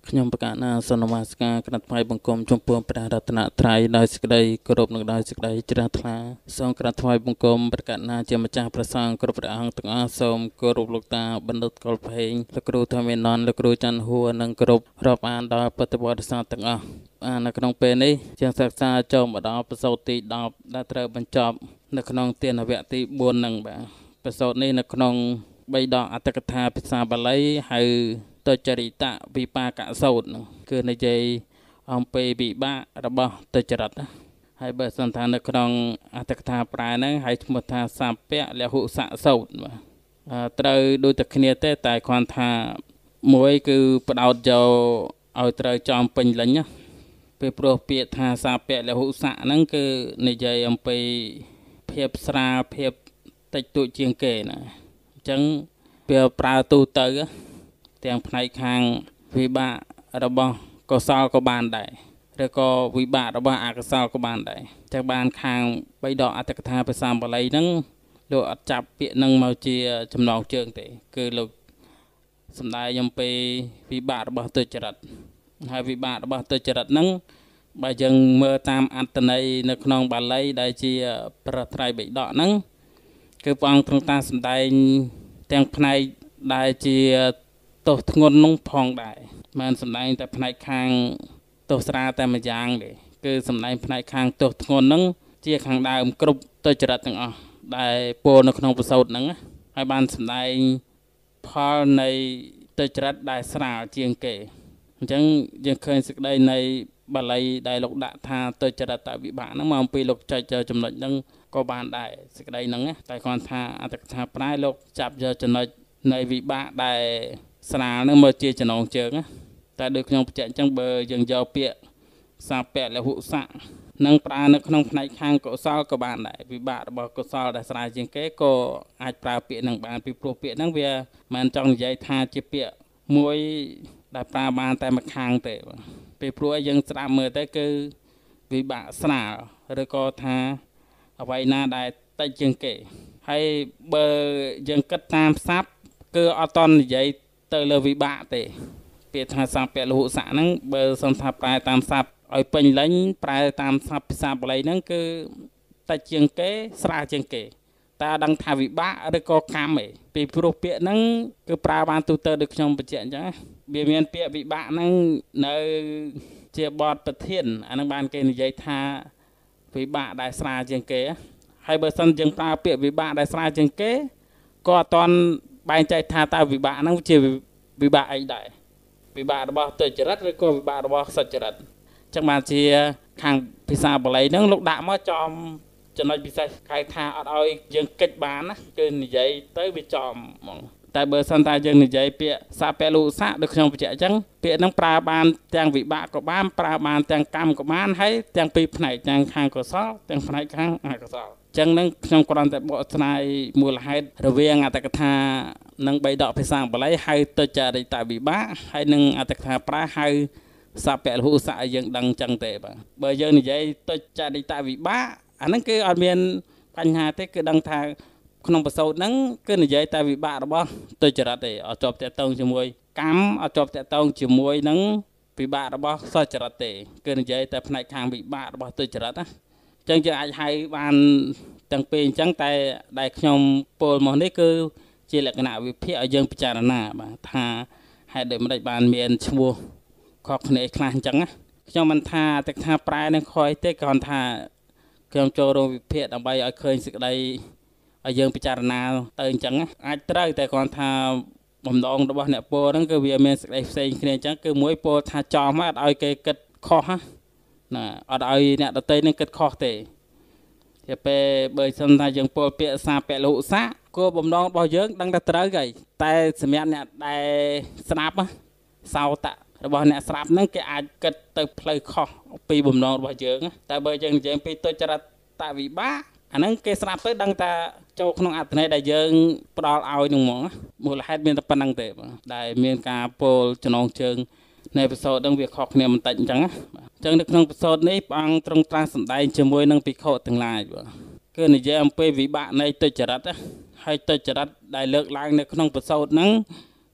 ខ្ញុំប្រកាសណាសនមាសការក្រាបថ្វាយបង្គំចំពោះព្រះរតនត្រ័យដោយសេចក្តីគោរពនិងដោយសេចក្តីជ្រះថ្លាសូមក្រាបថ្វាយបង្គំប្រកាសណាជាម្ចាស់ព្រះសង្ឃគ្រប់ព្រះអង្គទាំងអស់សូមគោរពលោកតាបណ្ឌិតកុលភេងលោកគ្រូធម្មនន្តលោកគ្រូច័ន្ទហួរនិងគ្រប់រាប់អានដល់ពុទ្ធបរិស័ទទាំងអស់នៅក្នុងពេលនេះជាងសិក្សាចូលមកដល់ប្រសូតទី10ដែលត្រូវបញ្ចប់នៅក្នុងទានវគ្គទី4នឹងបាទប្រសូតនេះនៅក្នុង3ដកអត្តកថាភាសាបាលីហៅតចរិតវិបាកសោតគឺនិយាយអំពីវិបាករបស់តចរិតហើយបើសិនថានៅក្នុងអត្តកថាប្រែហ្នឹងហើយឈ្មោះថាសពៈលហុសៈសោតបាទត្រូវដូចតែគ្នាទេតែគ្រាន់ថាមួយគឺបដោតយកឲ្យត្រូវចំពេញលេញណាពេលព្រោះពាក្យថាសពៈលហុសៈហ្នឹងគឺនិយាយអំពីភាពស្រាលភាពតិចតួចជាងគេណាអញ្ចឹងវាប្រើទូទៅទាំងផ្នែកខាងវិបាករបស់កុសលក៏បានដែរឬក៏វិបាករបស់អកុសលក៏បានដែរចឹងបានខាង3ដកអត្តកថាភាសាបាលីហ្នឹងលោកអត់ចាប់ពាក្យហ្នឹងមកជាចំណងជើងទេគឺលោកសំដែងអំពីវិបាករបស់ទុច្ចរិតហើយវិបាករបស់ទុច្ចរិតហ្នឹងបើយើងមើលតាមអត្ថន័យនៅក្នុងបាលីដែលជាប្រត្រៃបិដកហ្នឹងគឺព្រះអង្គទ្រង់តាសំដែងទាំងផ្នែកដែលជាទោសធ្ងន់នោះផងដែរមិនសំដែងតែផ្នែកខាងទោសស្រាលតែម្យ៉ាងទេគឺសំដែងផ្នែកខាងទោសធ្ងន់ហ្នឹងជាខាងដើមគ្រប់ទុច្ចរិតទាំងអស់ដែលពោលនៅក្នុងប្រសូតហ្នឹងហើយបានសំដែងផលនៃទុច្ចរិតដែលស្រាលជាងគេអញ្ចឹងយើងឃើញសេចក្តីនៃបាលីដែលលោកដាក់ថាទុច្ចរិតវិបាកហ្នឹងមកអំពីលោកចុចចំណុចហ្នឹងក៏បានដែរសេចក្តីហ្នឹងតែគាត់ថាអត្តកថាប្រែលោកចាប់យកចំណុចនៃវិបាកដែលស្រាលហ្នឹងមកជាចំណងជើងតែដូចខ្ញុំបញ្ជាក់អញ្ចឹងបើយើងយកពាក្យសពៈលហុសៈនឹងប្រើនៅក្នុងផ្នែកខាងកុសលក៏បានដែរវិបាករបស់កុសលដែលស្រាលជាងគេក៏អាចប្រើពាក្យហ្នឹងបានពីព្រោះពាក្យហ្នឹងវាមិនចង់និយាយថាជាពាក្យមួយដែលប្រើបានតែមួយខាងទេពីព្រោះយើងស្ដាប់មើលទៅគឺវិបាកស្រាលឬក៏ថាអ្វីណាដែលតិចជាងគេហើយបើយើងគិតតាមស័ព្ទគឺអត់តន់និយាយទៅលើវិបាកទេពាក្យថាសពៈលហុសៈហ្នឹងបើសំថាប្រែតាមស័ព្ទឲ្យពេញលេញប្រែតាមស័ព្ទភាសាបាលីហ្នឹងគឺតិចជាងគេស្រាលជាងគេតែអត់ដឹងថាវិបាកឬក៏កម្មទេពីព្រោះពាក្យហ្នឹងគឺប្រើបានទូទៅដូចខ្ញុំបញ្ជាក់អញ្ចឹងវាមានពាក្យវិបាកហ្នឹងនៅជាបទប្រធានអាហ្នឹងបានគេនិយាយថាវិបាកដែលស្រាលជាងគេហើយបើសិនយើងប្រើពាក្យវិបាកដែលស្រាលជាងគេក៏អត់តន់បែងចែកថាតើវិបាកហ្នឹងជាវិបាកអីដែរវិបាករបស់ទុច្ចរិតឬក៏វិបាករបស់សុចរិតអញ្ចឹងបានជាខាងភាសាបាលីហ្នឹងលោកដាក់មកចំចំណុចពិសេសគេថាអត់ឲ្យយើងកិច្ចបានណាគឺនិយាយទៅវាចំហ្មងតែបើសិនតែយើងនិយាយពាក្យសពៈលុសៈដូចខ្ញុំបញ្ជាក់អញ្ចឹងពាក្យហ្នឹងប្រើបានទាំងវិបាកក៏បានប្រើបានទាំងកម្មក៏បានហើយទាំងពីរផ្នែកទាំងខាងកុសលទាំងផ្នែកខាងអកុសលចឹងនឹងខ្ញុំគ្រាន់តែបកស្រាយមូលហេតុរវាងអត្តកថានិង3ដកភាសាបាលីហៅទុច្ចរិតវិបាកហើយនិងអត្តកថាប្រែហៅសពៈលហុសៈឲ្យយើងដឹងចឹងទេបាទបើយើងនិយាយទុច្ចរិតវិបាកអាហ្នឹងគឺអត់មានបញ្ហាទេគឺដឹងថាក្នុងប្រសូតហ្នឹងគឺនិយាយតែវិបាករបស់ទុច្ចរិតទេអត់ជាប់តាក់ទងជាមួយកម្មអត់ជាប់តាក់ទងជាមួយនឹងវិបាករបស់សុចរិតទេគឺនិយាយតែផ្នែកខាងវិបាករបស់ទុច្ចរិតណាចឹងយើងអាចហៅបានទាំងពីរអញ្ចឹងតែដែលខ្ញុំពោលមកនេះគឺជាលក្ខណៈវិភាគឲ្យយើងពិចារណាបាទថាហេតុដូចម្តេចបានមានឈ្មោះខុសគ្នាខ្លះអញ្ចឹងណាខ្ញុំមិនថាតែថាប្រែនឹងខុសទេគ្រាន់ថាខ្ញុំចូលរួមវិភាគដើម្បីឲ្យឃើញសេចក្តីឲ្យយើងពិចារណាទៅអញ្ចឹងអាចត្រូវតែគ្រាន់ថាបំណងរបស់អ្នកពោលហ្នឹងគឺវាមានសេចក្តីផ្សេងគ្នាអញ្ចឹងគឺមួយពោលថាចំអត់ឲ្យគេគិតខុសណាអត់ឲ្យអ្នកដទៃនឹងគិតខុសទេតែពេលបើសិនថាយើងពោលពាក្យសាពៈលហុសៈគោលបំណងរបស់យើងដឹងតែត្រូវហើយតែសម្រាប់អ្នកដែលស្ដាប់សោតៈរបស់អ្នកស្ដាប់ហ្នឹងគេអាចគិតទៅផ្លូវខុសពីបំណងរបស់យើងតែបើយើងនិយាយពីទុច្ចរិតវិបាកអាហ្នឹងគេស្ដាប់ទៅដឹងថាចូលក្នុងអត្ថន័យដែលយើងផ្ដល់ឲ្យនឹងហ្មងមូលហេតុមានតែប៉ុណ្្នឹងទេដែលមានការពោលចំណងជើងនៃប្រសូតហ្នឹងវាខុសគ្នាបន្តិចអញ្ចឹងណាអញ្ចឹងនៅក្នុងប្រសូតនេះព្រះអង្គទ្រង់ត្រាស់សម្ដែងជាមួយនឹងភិក្ខុទាំងឡាយគឺនិយាយអំពីវិបាកនៃទុច្ចរិតហើយទុច្ចរិតដែលលើកឡើងនៅក្នុងប្រសូតហ្នឹង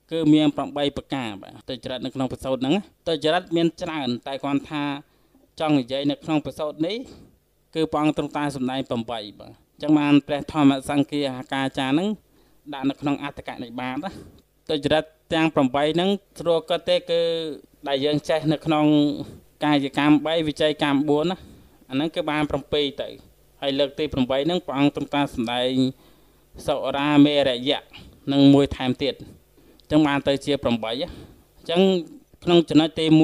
គឺមាន8ប្រការបាទទៅចរិតនៅក្នុងបសោតហ្នឹងទៅចរិតមានច្រើនតែគាត់ថាចង់និយាយនៅក្នុងបសោតនេះគឺព្រះអង្គទ្រង់តែសម្ដែង8បាទអញ្ចឹងបានព្រះធម្មសង្ឃាអាការចារហ្នឹងដាក់នៅក្នុងអត្តកនិបាតណាទៅចរិតទាំង8ហ្នឹងស្រួលក៏ទេគឺដែលយើងចេះនៅក្នុងកាយកម្ម3វិច័យកម្ម4ណាអាហ្នឹងគឺបាន7ទៅហើយលើកទី8ហ្នឹងព្រះអង្គទ្រង់តែសម្ដែងសុរាមេរយៈនិងមួយថែមទៀតអញ្ចឹងបានទៅជា8អញ្ចឹងក្នុងចំណុចទី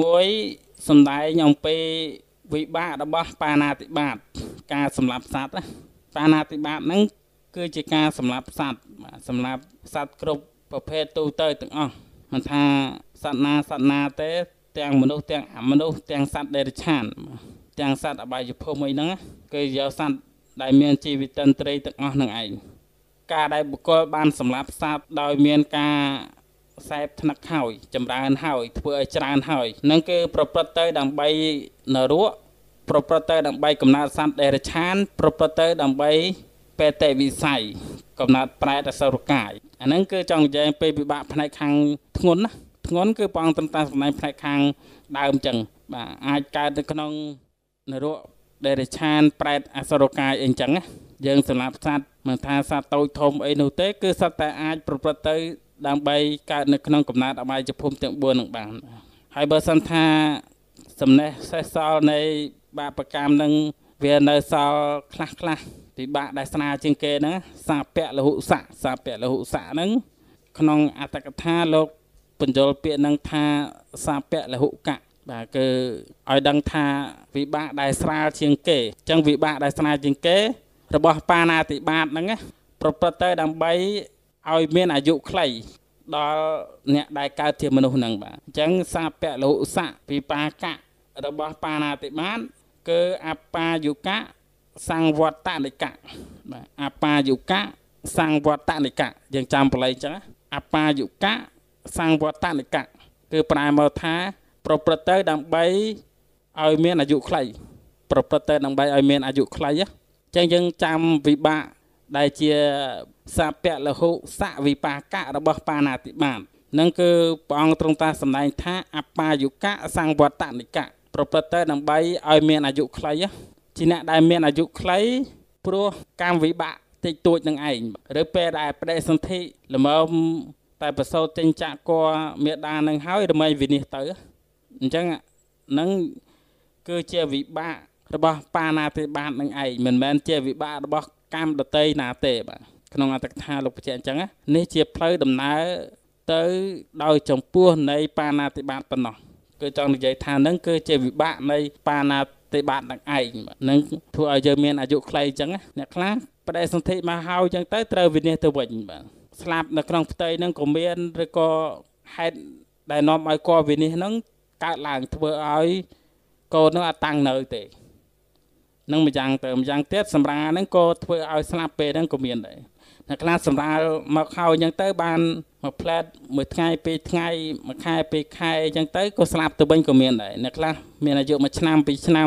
1សម្ដែងអំពីវិបាករបស់បាណាតិបាតការសម្លាប់សត្វណាបាណាតិបាតហ្នឹងគឺជាការសម្លាប់សត្វសម្លាប់សត្វគ្រប់ប្រភេទទូទៅទាំងអស់មិនថាសត្វណាទេទាំងមនុស្សទាំងអមនុស្សទាំងសត្វដេរឆានទាំងសត្វអបាយភូមិអីហ្នឹងគឺយកសត្វដែលមានជីវិតន្ត្រីទាំងអស់នឹងឯងការដែលបុគ្គលបានសម្លាប់សត្វដោយមានការសែបថ្នឹកហើយចម្រើនហើយធ្វើឲ្យច្រើនហើយនឹងគឺប្រព្រឹត្តទៅដើម្បីនរកប្រព្រឹត្តទៅដើម្បីកំណើតសត្វដេរឆានប្រព្រឹត្តទៅដើម្បីបេតិវិស័យកំណើតប្រែតអសុរកាយអាហ្នឹងគឺចង់និយាយពីវិបាកផ្នែកខាងធ្ងន់ណាធ្ងន់គឺព្រះអង្គទ្រង់តែសម្ដែងផ្នែកខាងដើមចឹងបាទអាចកើតនៅក្នុងនរកដេរឆានប្រែតអសុរកាយអីចឹងណាយើងសម្រាប់សត្វមិនថាសត្វតូចធំអីនោះទេគឺសត្វតែអាចប្រព្រឹត្តទៅដើម្បីកើតនៅក្នុងកំណើតអបាយភូមិទាំង4នឹងបានហើយបើសិនថាសំណេះសេះសល់នៃបាបកម្មនឹងវានៅសល់ខ្លះពិបាកដែលស្នាជាងគេហ្នឹងសាពៈលហុសៈហ្នឹងក្នុងអត្តកថាលោកបញ្យលពាក្យនឹងថាសាពៈលហុកៈបាទគឺឲ្យដឹងថាវិបាកដែលស្រាលជាងគេអញ្ចឹងវិបាកដែលស្រាលជាងគេរបស់បាណាតិបាតហ្នឹងប្រព្រឹត្តទៅដើម្បីឲ្យមានអាយុខ្លីដល់អ្នកដែលកើតជាមនុស្សហ្នឹងបាទអញ្ចឹងសាពៈលហុសៈវិបាកៈរបស់បាណាតិបាតគឺអបាយុកៈសង្វត្តនិកៈបាទអបាយុកៈសង្វត្តនិកៈយើងចាំបល័យអញ្ចឹងអបាយុកៈសង្វត្តនិកៈគឺប្រែមកថាប្រព្រឹត្តទៅដើម្បីឲ្យមានអាយុខ្លីប្រព្រឹត្តទៅដើម្បីឲ្យមានអាយុខ្លីអញ្ចឹងយើងចាំវិបាកដែលជាសាពៈលហុសៈវិបាកៈរបស់បាណាតិបាតនឹងគឺព្រះអង្គទ្រង់តាសម្ដែងថាអបាយុកៈសង្វត្តនិកៈប្រព្រឹត្តទៅដើម្បីឲ្យមានអាយុខ្លីជាអ្នកដែលមានអាយុខ្លីព្រោះកម្មវិបាកតិចតួចនឹងឯងឬពេលដែលបដិសន្ធិល្មមតែប្រសូតចេញចាក់គមេដានឹងហើយរមែងវិនិច្ឆ័យទៅអញ្ចឹងនឹងគឺជាវិបាករបស់បាណាតិបាតនឹងឯងមិនមែនជាវិបាករបស់កម្មដតីណាទេបាទក្នុងអត្តកថាលោកបញ្ជាក់អញ្ចឹងនេះជាផ្លូវដំណើរទៅដោយចំពោះនៃបាណាតិបាតប៉ុណ្ណោះគឺចង់និយាយថានឹងគឺជាវិបាកនៃបាណាតិបាតនឹងឯងនឹងធ្វើឲ្យយើងមានអាយុខ្លីអញ្ចឹងអ្នកខ្លះបដិសន្ធិមកហើយអញ្ចឹងទៅត្រូវវិនិច្ឆ័យទៅវិញបាទស្លាប់នៅក្នុងផ្ទៃហ្នឹងក៏មានឬក៏ហេតុដែលនាំឲ្យគវិនិច្ឆ័យហ្នឹងកើតឡើងធ្វើឲ្យកូននឹងអត់តាំងនៅទេនឹងម្យ៉ាងទៅម្យ៉ាងទៀតសម្រាហ្នឹងក៏ធ្វើឲ្យស្លាប់ពេលហ្នឹងក៏មានដែរអ្នកខ្លះសម្រាមកហើយអញ្ចឹងទៅបានមួយផ្លែតមួយថ្ងៃពីរថ្ងៃមួយខែពីរខែអញ្ចឹងទៅក៏ស្លាប់ទៅវិញក៏មានដែរអ្នកខ្លះមានអាយុ1ឆ្នាំ2ឆ្នាំ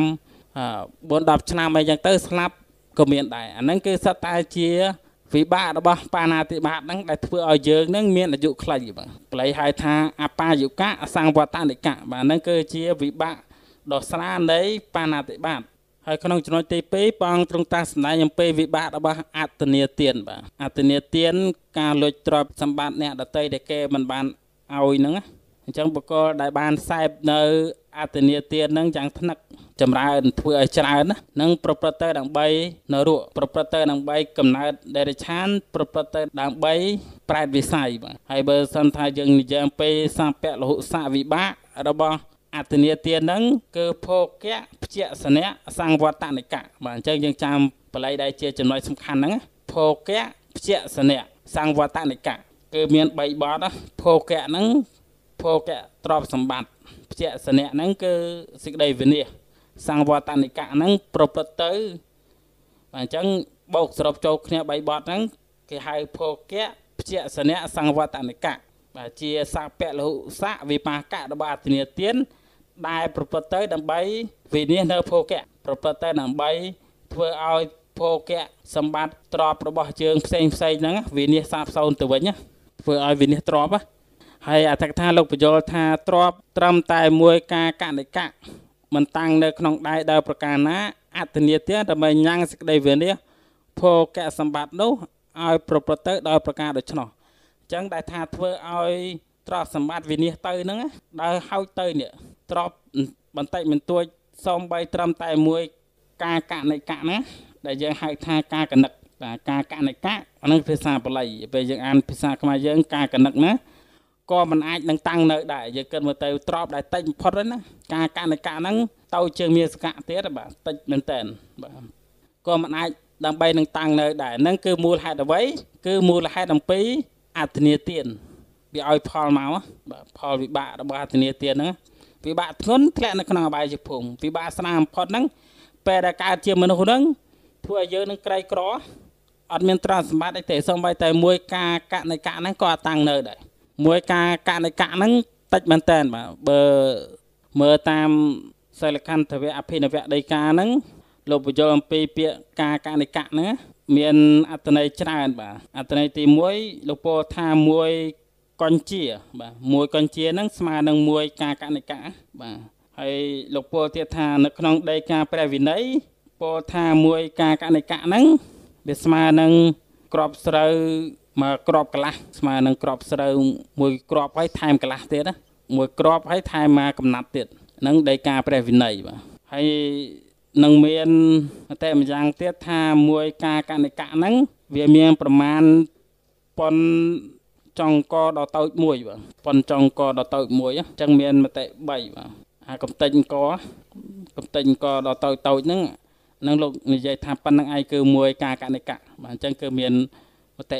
4 10ឆ្នាំអីអញ្ចឹងទៅស្លាប់ក៏មានដែរអាហ្នឹងគឺសិតតែជាវិបាករបស់បាណាតិបាតហ្នឹងដែលធ្វើឲ្យយើងហ្នឹងមានអាយុខ្លីបាទបល័យហៅថាអបាយុកៈសង្វត្តនិកៈបាទហ្នឹងគឺជាវិបាកដ៏ស្រាលនៃបាណាតិបាតហើយក្នុងចំណុចទី2ព្រះអង្គទ្រង់តាសម្ដែងអំពីវិបាករបស់អត្តនីទានបាទអត្តនីទានការលួចទ្រព្យសម្បត្តិអ្នកដតីដែលគេមិនបានឲ្យហ្នឹងអញ្ចឹងបុគ្គលដែលបានសែបនៅអត្តនីទានហ្នឹងយ៉ាងថ្នឹកចម្រើនធ្វើឲ្យច្រើនណានឹងប្រព្រឹត្តទៅដើម្បីនរកប្រព្រឹត្តទៅដើម្បីកំណើតដេរឆានប្រព្រឹត្តទៅដើម្បីប្រែតវិស័យបាទហើយបើសិនថាយើងនិយាយអំពីសាពៈលហុសៈវិបាករបស់អត្តនីទានហ្នឹងគឺភោគៈភជ្ជសនៈសង្វត្តនិកៈបាទអញ្ចឹងយើងចាំបល័យដែលជាចំណុចសំខាន់ហ្នឹងភោគៈភជ្ជសនៈសង្វត្តនិកៈគឺមាន3បទភោគៈហ្នឹងភោគៈទ្រព្យសម្បត្តិភជ្ជសនៈហ្នឹងគឺសេចក្តីវិនិច្ឆ័យសង្វត្តនិកៈហ្នឹងប្រព្រឹត្តទៅបាទអញ្ចឹងបូកសរុបចូលគ្នា3បទហ្នឹងគេហៅភោគៈភជ្ជសនៈសង្វត្តនិកៈបាទជាសាពៈលហុសៈវិបាកៈរបស់អត្តនីទានដែលប្រព្រឹត្តទៅដើម្បីវិនិច្ឆ័យនៅភោគៈប្រព្រឹត្តទៅដើម្បីធ្វើឲ្យភោគៈសម្បត្តិទ្រព្យរបស់យើងផ្សេងហ្នឹងវិនិច្ឆ័យសាបសូន្យទៅវិញធ្វើឲ្យវិនិច្ឆ័យទ្រព្យហើយអត្ថកថាលោកបញ្យល់ថាទ្របត្រឹមតែមួយការកណិកៈមិនតាំងនៅក្នុងដៃដោយប្រការណាអត្តនីទានដើម្បីញ៉ាំងសេចក្តីវិនិច្ឆ័យភោគៈសម្បត្តិនោះឲ្យប្រព្រឹត្តទៅដោយប្រការដូច្នោះអញ្ចឹងដែលថាធ្វើឲ្យទ្រព្យសម្បត្តិវិនិច្ឆ័យទៅហ្នឹងដើរហោចទៅនេះទ្រព្យបន្តិចបន្តួចសំបីត្រឹមតែមួយការកណិកៈណាដែលយើងហៅថាការកណិកបាទការកណិកៈអានឹងភាសាបាលីពេលយើងអានភាសាខ្មែរយើងការកណិកណាក៏មិនអាចនឹងតាំងនៅដែរយើងគិតមើលទៅទ្របដែលតិចបំផុតណាការកណិកៈហ្នឹងទៅជាងមានសកៈទៀតបាទតិចមែនតើបាទក៏មិនអាចដើម្បីនឹងតាំងនៅដែរហ្នឹងគឺមូលហេតុអ្វីគឺមូលហេតុអំពីអត្តនីទានវាឲ្យផលមកបាទផលវិបាករបស់អត្តនីទានហ្នឹងវិបាកធ្ងន់ធ្លាក់នៅក្នុងអបាយភូមិវិបាកស្នាមបំផុតហ្នឹងពេលដែលកើតជាមនុស្សហ្នឹងធ្វើឲ្យយើងនឹងក្រីក្រអត់មានទ្រព្យសម្បត្តិអីទេសូម្បីតែមួយការកណិកៈហ្នឹងក៏អត់តាំងនៅដែរមួយការកណិកៈហ្នឹងតិចមែនតើបាទបើមើលតាមសិលខន្ធវៈអភិនវៈដីកាហ្នឹងលោកបញ្យល់អំពីពាក្យការកណិកៈហ្នឹងមានអត្ថន័យច្រើនបាទអត្ថន័យទី1លោកពោលថាមួយកញ្ជាបាទមួយកញ្ជាហ្នឹងស្មើនឹងមួយការកណិកៈបាទហើយលោកពោលទៀតថានៅក្នុងដីកាព្រះវិន័យពោលថាមួយការកណិកៈហ្នឹងវាស្មើនឹងក្របស្រូវមកក្របកន្លះស្មើនឹងក្របស្រូវមួយក្របហើយថែមកន្លះទៀតណាមួយក្របហើយថែមមកកំណាត់ទៀតហ្នឹងដីកាព្រះវិន័យបាទហើយនឹងមានតែម្យ៉ាងទៀតថាមួយការកណិកៈហ្នឹងវាមានប្រមាណប៉ុនចុងកដល់តូចមួយបាទប៉ុនចុងកដល់តូចមួយអញ្ចឹងមានមតិ3បាទអាកំតិចកដល់តូចហ្នឹងនឹងលោកនិយាយថាប៉ុណ្្នឹងឯងគឺមួយការកណិកៈបាទអញ្ចឹងគឺមានមតិ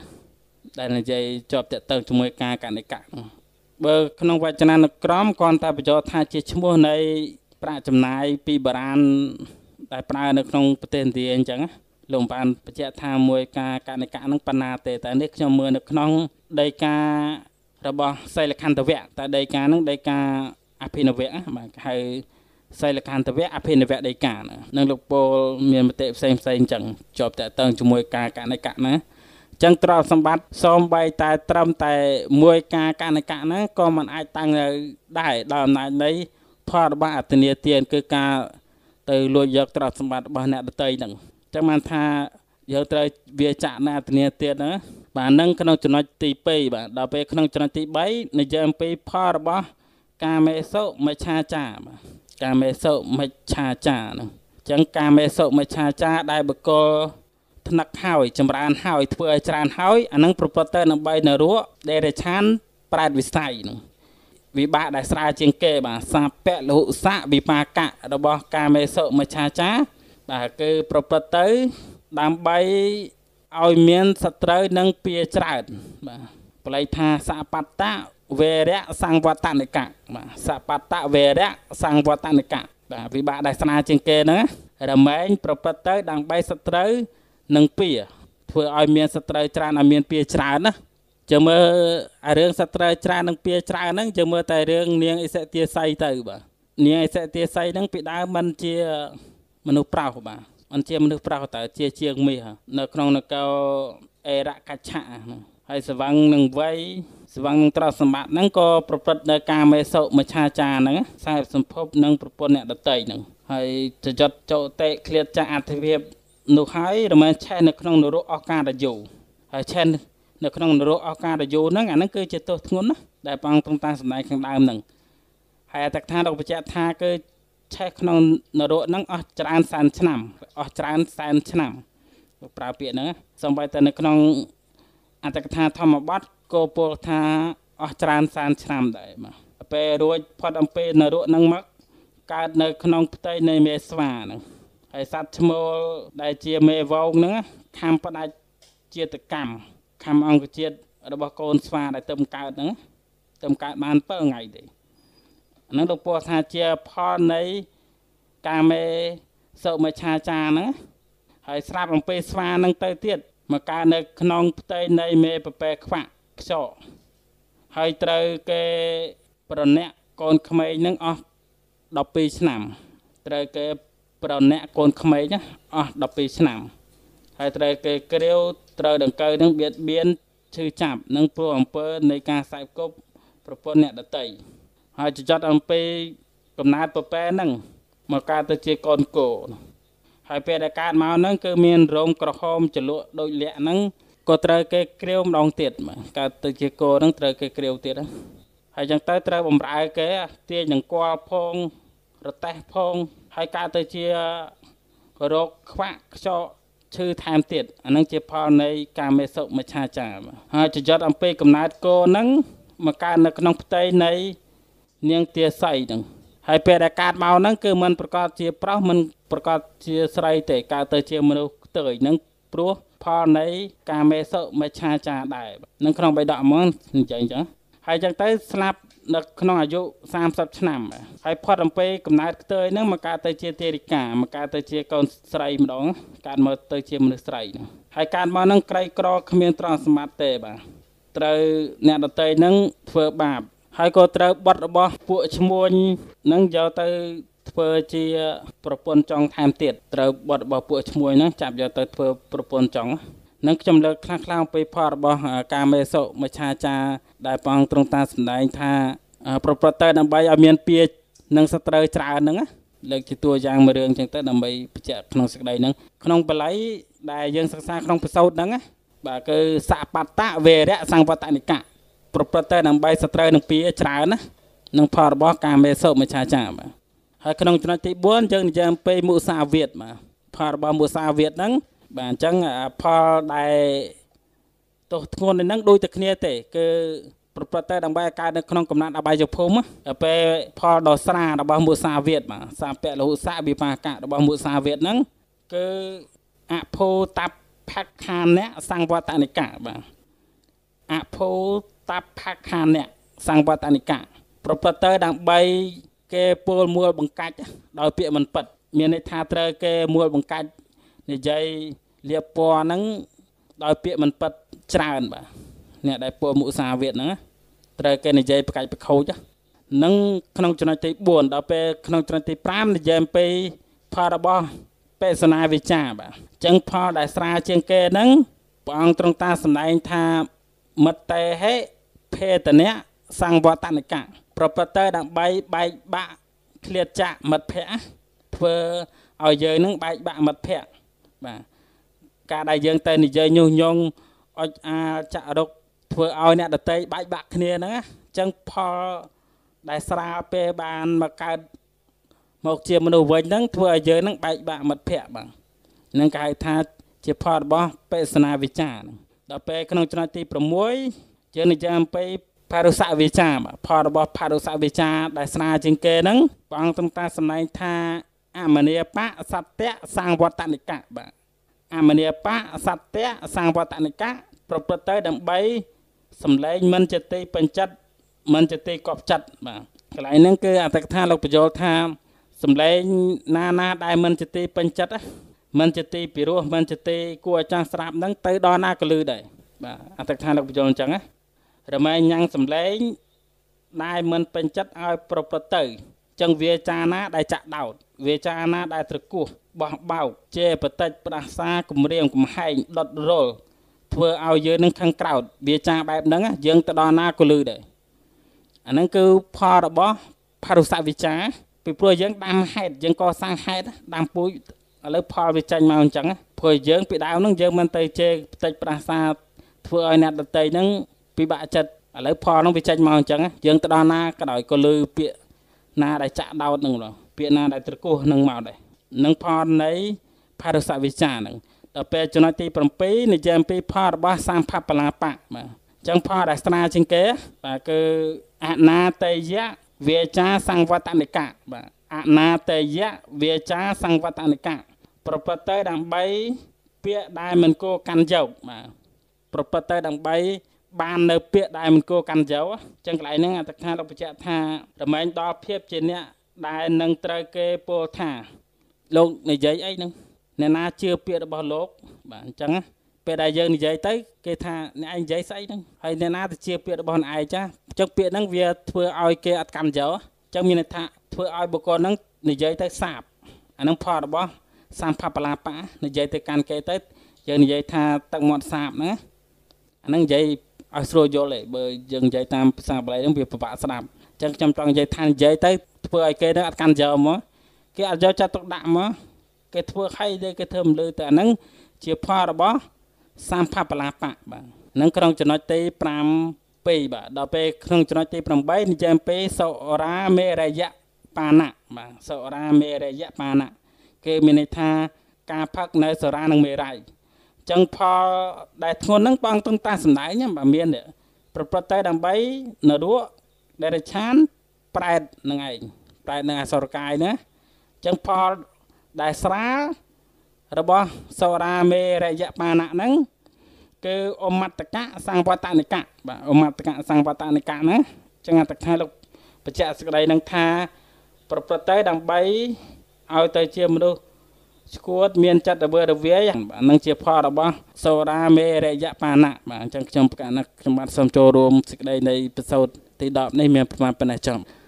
3ដែលនិយាយជាប់តទៅជាមួយការកណិកៈបើក្នុងវចនានុក្រមគ្រាន់តែបញ្យល់ថាជាឈ្មោះនៃប្រាក់ចំណាយពីបុរាណដែលប្រើនៅក្នុងប្រទេសឥណ្ឌាអញ្ចឹងលោកបានបញ្ជាក់ថាមួយការកណិកៈហ្នឹងប៉ុណ្ណាទេតែនេះខ្ញុំមើលនៅក្នុងដីការបស់សីលខន្ធវៈតែដីកាហ្នឹងដីកាអភិនវៈបាទហៅសីលខន្ធវៈអភិនវៈដីកានឹងលោកពោលមានមតិផ្សេងអញ្ចឹងជាប់តទៅជាមួយការកណិកៈណាចឹងទ្រព្យសម្បត្តិសូម្បីតែត្រឹមតែមួយការកណិកៈហ្នឹងក៏មិនអាចតាំងនៅដែរដោយអំណាចនៃផលរបស់អត្តនីទានគឺការទៅលួចយកទ្រព្យសម្បត្តិរបស់អ្នកដទៃហ្នឹងចឹងបានថាយើងត្រូវវាចាក់នៅអត្តនីទានហ្នឹងបាទនឹងក្នុងចំណុចទី2បាទដល់ពេលក្នុងចំណុចទី3និយាយអំពីផលរបស់កាមេសុមិច្ឆាចារបាទកាមេសុមិច្ឆាចារហ្នឹងចឹងកាមេសុមិច្ឆាចារដែលបុគ្គលថ្នឹកហើយចម្រើនហើយធ្វើឲ្យច្រើនហើយអានឹងប្រព្រឹត្តទៅនឹង3នរកដេរឆានប្រែតវិស័យហ្នឹងវិបាកដែលស្រាលជាងគេបាទសាពៈលហុសៈវិបាកៈរបស់កាមេសុមិច្ឆាចារបាទគឺប្រព្រឹត្តទៅដើម្បីឲ្យមានសត្រូវនិងពៀច្រើនបាទបល័យថាសបត្តៈវេរៈសង្វត្តនិកៈបាទសបត្តៈវេរៈសង្វត្តនិកៈបាទវិបាកដែលស្រាលជាងគេហ្នឹងរមែងប្រព្រឹត្តទៅដើម្បីសត្រូវនឹងពៀធ្វើឲ្យមានសត្រូវច្រើនឲ្យមានពៀច្រើនណាចាំមើលរឿងសត្រូវច្រើននឹងពៀច្រើនហ្នឹងចាំមើលតែរឿងនាងអិសិទាស័យទៅបាទនាងអិសិទាស័យហ្នឹងពីដើមមិនជាមនុស្សប្រុសបាទមិនជាមនុស្សប្រុសតែជាជាងមាសនៅក្នុងនគរអេរកច្ឆៈហ្នឹងហើយស្វឹងនឹងវ័យស្វឹងនឹងទ្រព្យសម្បត្តិហ្នឹងក៏ប្រព្រឹត្តនៅកាមេសុមិច្ឆាចារហ្នឹងខ្សែសម្ភពនិងប្រពន្ធអ្នកដតីហ្នឹងហើយចចតចោតេឃ្លាតចាអធិភាពនោះហើយរមែងឆេះនៅក្នុងនរកអការយោហើយឆេះនៅក្នុងនរកអការយោហ្នឹងអាហ្នឹងគឺជាទោសធ្ងន់ណាដែលព្រះអង្គទ្រង់តាំងសម្ដែងខាងដើមហ្នឹងហើយអត្តកថាលោកបញ្ជាក់ថាគឺឆេះក្នុងនរកហ្នឹងអស់ច្រើនសែនឆ្នាំអស់ច្រើនសែនឆ្នាំប្រើពាក្យហ្នឹងសូម្បីតែនៅក្នុងអត្តកថាធម្មបទក៏ពោលថាអស់ច្រើនសែនឆ្នាំដែរបាទពេលរួចផុតអំពីនរកហ្នឹងមកកើតនៅក្នុងផ្ទៃនៃមេស្វាហ្នឹងហើយសត្វឈ្មោលដែលជាមេវងហ្នឹងខំផ្ដាច់ជាតិកម្មខំអង្គជាតិរបស់កូនស្វាដែលទៅកើតហ្នឹងទៅកើតបាន7ថ្ងៃទេអាហ្នឹងលោកពោលថាជាផលនៃកាមេសុមិច្ឆាចារហ្នឹងហើយស្រាប់អំពីស្វាហ្នឹងទៅទៀតមកកើតនៅក្នុងផ្ទៃនៃមេប្រពែខ្វាក់ខ្ចកហើយត្រូវគេប្រញាក់កូនក្មេងហ្នឹងអស់12ឆ្នាំត្រូវគេប្រញាក់កូនក្មេងអស់12ឆ្នាំហើយត្រូវគេគ្រាវត្រូវដង្កូវនឹងបៀតបៀនឈឺចាប់នឹងព្រោះអំពើនៃការខ្សែគប់ប្រពន្ធអ្នកដតីហើយចត់អំពីកំណើតពពែហ្នឹងមកកើតទៅជាកូនគោហើយពេលដែលកើតមកហ្នឹងគឺមានរោមក្រហមចលក់ដូចលាក់ហ្នឹងក៏ត្រូវគេគ្រាវម្ដងទៀតកើតទៅជាគោហ្នឹងត្រូវគេគ្រាវទៀតហើយចឹងទៅត្រូវបំរើគេទាញនឹងគាល់ផងរតេះផងហើយកើតទៅជារោគខ្វាក់ខ្ចក់ឈឺថែមទៀតអាហ្នឹងជាផលនៃកាមេសុមិច្ឆាចារហើយចត់អំពីកំណើតគោហ្នឹងមកកើតនៅក្នុងផ្ទៃនៃនាងទាស័យហ្នឹងហើយពេលដែលកើតមកហ្នឹងគឺมันប្រកាសជាប្រុសมันប្រកាសជាស្រីទេកើតទៅជាមនុស្សខ្ទើយហ្នឹងព្រោះផលនៃកាមេសុមិច្ឆាចារដែរនឹងក្នុងបៃដកហ្មងនិយាយអញ្ចឹងហើយអញ្ចឹងទៅស្លាប់នៅក្នុងអាយុ30ឆ្នាំហើយផុតអំពីកំណើតខ្ទើយហ្នឹងមកកើតទៅជាទេរិកាមកកើតទៅជាកូនស្រីម្ដងកើតមកទៅជាមនុស្សស្រីហ្នឹងហើយកើតមកហ្នឹងក្រីក្រគ្មានទ្រព្យសម្បត្តិទេបាទត្រូវអ្នកដតីហ្នឹងធ្វើបាបហើយក៏ត្រូវបាត់របស់ពួកឈ្មួញហ្នឹងយកទៅធ្វើជាប្រពន្ធចុងថែមទៀតត្រូវបាត់របស់ពួកឈ្មួញហ្នឹងចាប់យកទៅធ្វើប្រពន្ធចុងនឹងខ្ញុំលើកខ្លះៗអំពីផលរបស់កាមេសុមិច្ឆាចារដែលព្រះអង្គទ្រង់តាសម្ដែងថាប្រព្រឹត្តទៅដើម្បីឲ្យមានពាក្យនិងសត្រូវច្រើនហ្នឹងលើកជាតួយ៉ាងមួយរឿងអញ្ចឹងទៅដើម្បីបញ្ជាក់ក្នុងសេចក្តីហ្នឹងក្នុងបល័យដែលយើងសិក្សាក្នុងពិសោធន៍ហ្នឹងបាទគឺសបត្តៈវេរៈសង្វតនិកៈប្រព្រឹត្តទៅដើម្បីសត្រូវនឹងពាក្យច្រើនណានឹងផលរបស់កាមេសុមិច្ឆាចារបាទហើយក្នុងចំណុចទី4យើងនិយាយអំពីមុសាវាទបាទផលរបស់មុសាវាទហ្នឹងបាទអញ្ចឹងផលដែលទោសធ្ងន់នេះហ្នឹងដូចតែគ្នាទេគឺប្រព្រឹត្តទៅដើម្បីកើតនៅក្នុងកំណត់អបាយភូមិដល់ពេលផលដ៏ស្រាលរបស់មុសាវាទបាទសាពៈលហុសៈវិបាកៈរបស់មុសាវាទហ្នឹងគឺអភោតបផខានៈសង្វតនិកៈបាទអភោតបផខានៈសង្វតនិកៈប្រព្រឹត្តទៅដើម្បីគេពោលមួលបង្កាច់ដោយពាក្យមិនពិតមានន័យថាត្រូវគេមួលបង្កាច់និយាយលៀបពណ៌ហ្នឹងដោយពាក្យមិនពិតច្រើនបាទអ្នកដែលពោលមុសាវាទហ្នឹងត្រូវគេនិយាយប្រកាច់ប្រខូចនឹងក្នុងចំណុចទី4ដល់ពេលក្នុងចំណុចទី5និយាយអំពីផលរបស់បេសនាវិចាបាទអញ្ចឹងផលដែលស្រាលជាងគេហ្នឹងព្រះអង្គទ្រង់តាសម្ដែងថាមត្តេហេភេតនៈសង្វតនិកៈប្រព្រឹត្តទៅដើម្បីបែកបាក់ឃ្លាតចាក់មិត្តភ័ក្តិធ្វើឲ្យយើងនឹងបែកបាក់មិត្តភ័ក្តិបាទការដែលយើងទៅនិយាយញុះញង់អុចអាលចាក់រុកធ្វើឲ្យអ្នកដតីបែកបាក់គ្នាហ្នឹងអញ្ចឹងផលដែលស្រាលពេលបានមកកើតមកជាមនុស្សវិញហ្នឹងធ្វើឲ្យយើងនឹងបែកបាក់មិត្តភ័ក្តិបាទនឹងគេហៅថាជាផលរបស់បេសនាវិចារហ្នឹងដល់ពេលក្នុងចំណុចទី6យើងនិយាយអំពីផារុសវិចារផលរបស់ផារុសវិចារដែលស្រាលជាងគេហ្នឹងព្រះអង្គទ្រង់តាសម្ដែងថាអមនីបៈសត្យសង្វតនិកៈបាទអមនីបៈសត្យសង្វតនិកៈប្រព្រឹត្តទៅដើម្បីសម្លែងមិនចតិបញ្ចិតមិនចតិកប់ចិត្តបាទកន្លែងហ្នឹងគឺអត្តកថាលោកបញ្យល់ថាសម្លែងណាដែលមិនចតិបញ្ចិតមិនចតិពិរោះមិនចតិគួរឲ្យចាស់ស្រាប់ហ្នឹងទៅដល់ណាក៏លឺដែរបាទអត្តកថាលោកបញ្យល់អញ្ចឹងណារមែងញ៉ាំងសម្លេងដែលមិនពេញចិត្តឲ្យប្រព្រឹត្តទៅចឹងវាចាណាដែលចាក់ដោតវាចាណាដែលត្រគោះបោះបោកជេរបតិចផ្ដាសាគម្រាមកំហែងដុតរលធ្វើឲ្យយើងនឹងខឹងក្រោតវាចាបែបហ្នឹងយើងទៅដល់ណាក៏លឺដែរអាហ្នឹងគឺផលរបស់ផារុសវិចារពីព្រោះយើងដាំហេតុយើងកសាងហេតុដាំពូជឥឡូវផលវាចេញមកអញ្ចឹងព្រោះយើងពីដើមហ្នឹងយើងមិនទៅជេរបន្តិចផ្ដាសាធ្វើឲ្យអ្នកដតីហ្នឹងពិបាកចិត្តឥឡូវផលហ្នឹងវាចេញមកអញ្ចឹងយើងទៅដល់ណាក៏ដោយក៏លឺពាក្យណាដែលចាក់ដោតហ្នឹងពាក្យណាដែលត្រគោះហ្នឹងមកដែរនឹងផលនៃផារុសវិចារហ្នឹងដល់ពេលចំណុចទី7និយាយអំពីផលរបស់សម្ភបលាបៈបាទអញ្ចឹងផលដែលស្នាជាងគេបាទគឺអនាតយៈវាចាសង្វតនិកៈបាទអនាតយៈវាចាសង្វតនិកៈប្រព្រឹត្តទៅដើម្បីពាក្យដែលមិនគួរកាន់យកបាទប្រព្រឹត្តទៅដើម្បីបាននៅពាក្យដែលមិនគួរកាន់យកអញ្ចឹងកន្លែងហ្នឹងអត្តកថាលោកបញ្ជាក់ថារមែងដល់ភាពជាអ្នកដែលនឹងត្រូវគេពោលថាលោកនិយាយអីហ្នឹងអ្នកណាជឿពាក្យរបស់លោកបាទអញ្ចឹងពេលដែលយើងនិយាយទៅគេថាអ្នកឯងនិយាយស្អីហ្នឹងហើយអ្នកណាទៅជឿពាក្យរបស់អ្នកឯងចាអញ្ចឹងពាក្យហ្នឹងវាធ្វើឲ្យគេអត់កាន់យកអញ្ចឹងមានន័យថាធ្វើឲ្យបុគ្គលហ្នឹងនិយាយទៅសាបអាហ្នឹងផលរបស់សម្ភបលាបៈនិយាយទៅកាន់គេទៅយើងនិយាយថាទឹកមាត់សាបហ្នឹងអាហ្នឹងនិយាយឲ្យស្រួលយល់ទេបើយើងនិយាយតាមភាសាបាលីហ្នឹងវាពិបាកស្ដាប់អញ្ចឹងខ្ញុំចង់និយាយថានិយាយទៅធ្វើឲ្យគេហ្នឹងអត់កាន់យកមកគេអត់យកចិត្តទុកដាក់មកគេធ្វើឲ្យទេគេធ្វើមិនលឺតែអាហ្នឹងជាផលរបស់សម្ភបលាបៈបាទហ្នឹងក្នុងចំណុចទី5 2បាទដល់ពេលក្នុងចំណុចទី8និយាយអំពីសុរាមេរយៈបាណៈបាទសុរាមេរយៈបាណៈគេមានន័យថាការផឹកនៅសុរានិងមេរ័យចឹងផលដែលធ្ងន់ហ្នឹងបងទុំតាសម្ដែងបាទមានប្រព្រឹត្តទៅដើម្បីនរកដេរឆានប្រែតនឹងឯងប្រែតនឹងអសុរកាយណាចឹងផលដែលស្រាលរបស់សុរាមេរយៈបាណៈហ្នឹងគឺអមត្តកៈសង្វតនិកៈបាទអមត្តកៈសង្វតនិកៈណាចឹងអត្តថាលោកបច្ចៈសេចក្តីនឹងថាប្រព្រឹត្តទៅដើម្បីឲ្យទៅជាមនុស្សស្គួតមានចិត្តរវើរវាយនឹងជាផលរបស់សូរាមេរយៈបាណៈបាទអញ្ចឹងខ្ញុំប្រកាសណាខ្ញុំបាទសូមចូលរួមសេចក្តីនៃពិសោធន៍ទី10នេះមានប្រមាណប៉ុណ្ណេះចុង